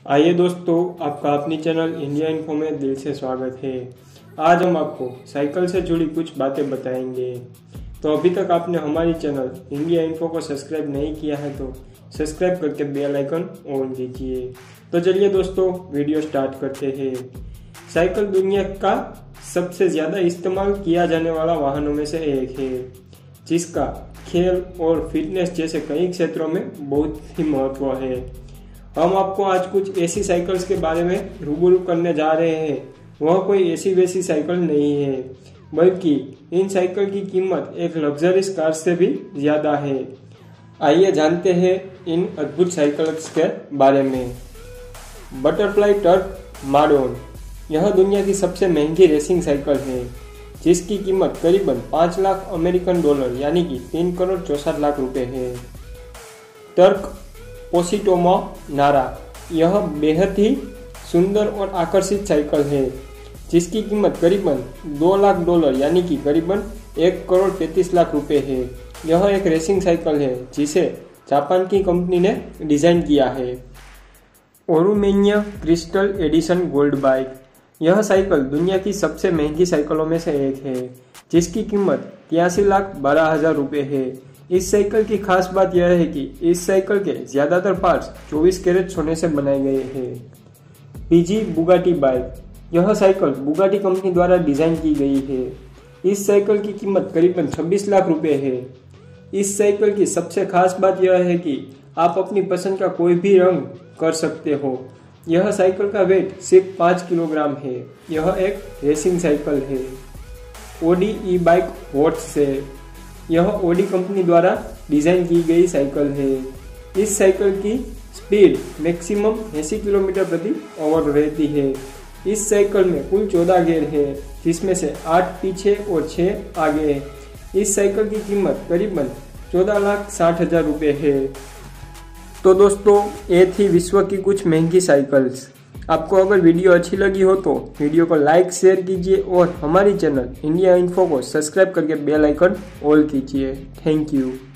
आइए दोस्तों, आपका अपनी चैनल इंडिया इन्फो में दिल से स्वागत है। आज हम आपको साइकिल से जुड़ी कुछ बातें बताएंगे। तो अभी तक आपने हमारी चैनल इंडिया इन्फो को सब्सक्राइब नहीं किया है तो सब्सक्राइब करके बेल आइकन ऑन कीजिए। तो चलिए दोस्तों, वीडियो स्टार्ट करते हैं। साइकिल दुनिया का सबसे ज़्यादा इस्तेमाल किया जाने वाला वाहनों में से एक है, जिसका खेल और फिटनेस जैसे कई क्षेत्रों में बहुत ही महत्व है। हम आपको आज कुछ ऐसी साइकिल्स के बारे में रूबरू करने जा रहे हैं। वह कोई ऐसी वैसी साइकिल नहीं है, बल्कि इन साइकिल की कीमत एक लग्जरीज कार से भी ज़्यादा है। आइए जानते हैं इन अद्भुत साइकिल्स के बारे में। बटरफ्लाई टर्क माडोन, यह दुनिया की सबसे महंगी रेसिंग साइकिल है, जिसकी कीमत करीबन 5 लाख अमेरिकन डॉलर यानी कि 3 करोड़ 64 लाख रुपए है। टर्क पोसिटोमा नारा, यह बेहद ही सुंदर और आकर्षित साइकिल है, जिसकी कीमत करीबन 2 लाख डॉलर यानी कि करीबन 1 करोड़ 33 लाख रुपए है। यह एक रेसिंग साइकिल है जिसे जापान की कंपनी ने डिजाइन किया है। Aurumania crystal edition gold bike, यह साइकिल दुनिया की सबसे महंगी साइकिलों में से एक है, जिसकी कीमत 83 लाख 12 हजार रुपये है। इस साइकिल की खास बात यह है कि इस साइकिल के ज्यादातर पार्ट्स 24 कैरेट सोने से बनाए गए हैं। पीजी बुगाटी बाइक, यह साइकिल बुगाटी कंपनी द्वारा डिजाइन की गई है। इस साइकिल की कीमत करीबन 26 लाख रुपए है। इस साइकिल की सबसे खास बात यह है कि आप अपनी पसंद का कोई भी रंग कर सकते हो। यह साइकिल का वेट सिर्फ 5 किलोग्राम है। यह एक रेसिंग साइकिल है। ओडी ई बाइक हॉट से, यह ओडी कंपनी द्वारा डिजाइन की गई साइकिल है। इस साइकिल की स्पीड मैक्सिमम 80 किलोमीटर प्रति आवर रहती है। इस साइकिल में कुल 14 गियर है, जिसमें से 8 पीछे और 6 आगे है। इस साइकिल की कीमत करीबन 14 लाख 60 हजार रुपये है। तो दोस्तों, ये थी विश्व की कुछ महंगी साइकिल्स। आपको अगर वीडियो अच्छी लगी हो तो वीडियो को लाइक शेयर कीजिए और हमारी चैनल इंडिया इन्फो को सब्सक्राइब करके बेल आइकन ऑल कीजिए। Thank you.